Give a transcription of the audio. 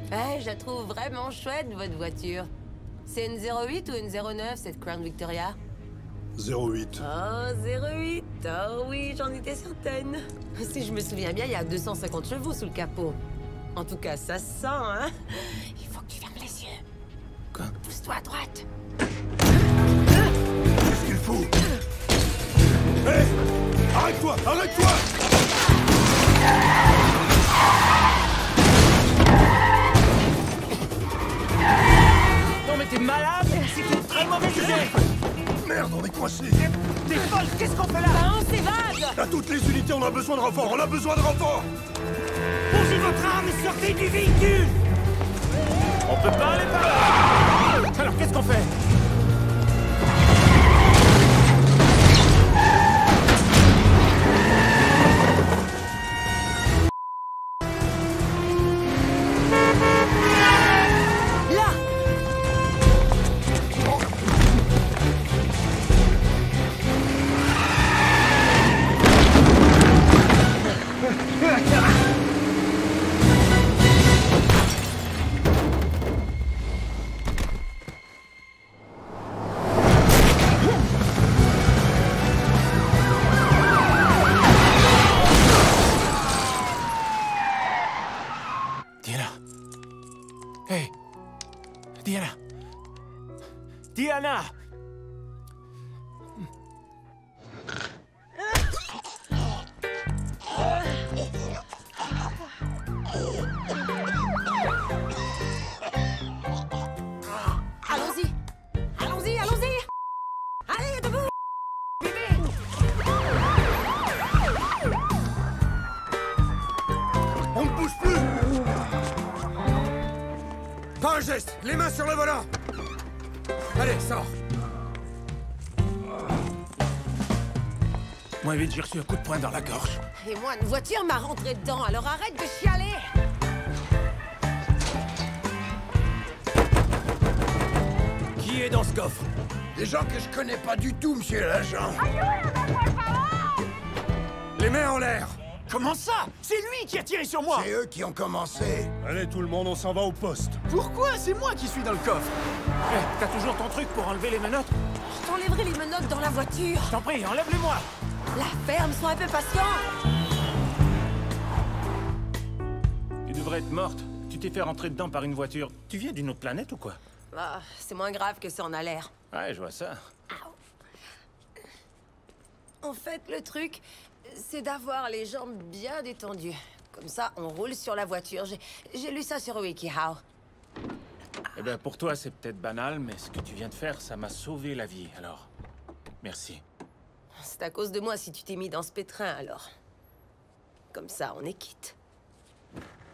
Ouais, je la trouve vraiment chouette, votre voiture. C'est une 08 ou une 09, cette Crown Victoria? 08. Oh, 08. Oh oui, j'en étais certaine. Si je me souviens bien, il y a 250 chevaux sous le capot. En tout cas, ça se sent, hein? Il faut que tu fermes les yeux. Quoi? Pousse-toi à droite. Qu'est-ce qu'il fout? Hé! Arrête-toi! Arrête-toi! Non mais t'es malade? C'est une très mauvaise idée! Merde, on est coincé! T'es folle! Qu'est-ce qu'on fait là? Ah, on s'évade! À toutes les unités, on a besoin de renfort! On a besoin de renfort! Posez votre arme et sortez du véhicule! On peut pas aller par là! Alors qu'est-ce qu'on fait? Là! Diana. Hey. Diana. Diana. Allons-y! Allons-y, allons-y! Allez, debout! On ne bouge plus! Pas un geste! Les mains sur le volant! Allez, sors! Moi vite, j'ai reçu un coup de poing dans la gorge. Et moi, une voiture m'a rentré dedans, alors arrête de chialer! Qui est dans ce coffre? Des gens que je connais pas du tout, monsieur l'agent. Les mains en l'air! Comment ça? C'est lui qui a tiré sur moi! C'est eux qui ont commencé. Allez, tout le monde, on s'en va au poste. Pourquoi? C'est moi qui suis dans le coffre! Eh, t'as toujours ton truc pour enlever les menottes? Je t'enlèverai les menottes dans la voiture! Je t'en prie, enlève-les-moi! La ferme, sois un peu patient! Tu devrais être morte. Tu t'es fait rentrer dedans par une voiture. Tu viens d'une autre planète ou quoi? Ah, c'est moins grave que ça en a l'air. Ouais, je vois ça. En fait, le truc, c'est d'avoir les jambes bien détendues. Comme ça, on roule sur la voiture. J'ai lu ça sur WikiHow. Eh ben, pour toi, c'est peut-être banal, mais ce que tu viens de faire, ça m'a sauvé la vie, alors. Merci. C'est à cause de moi si tu t'es mis dans ce pétrin, alors. Comme ça, on est quitte.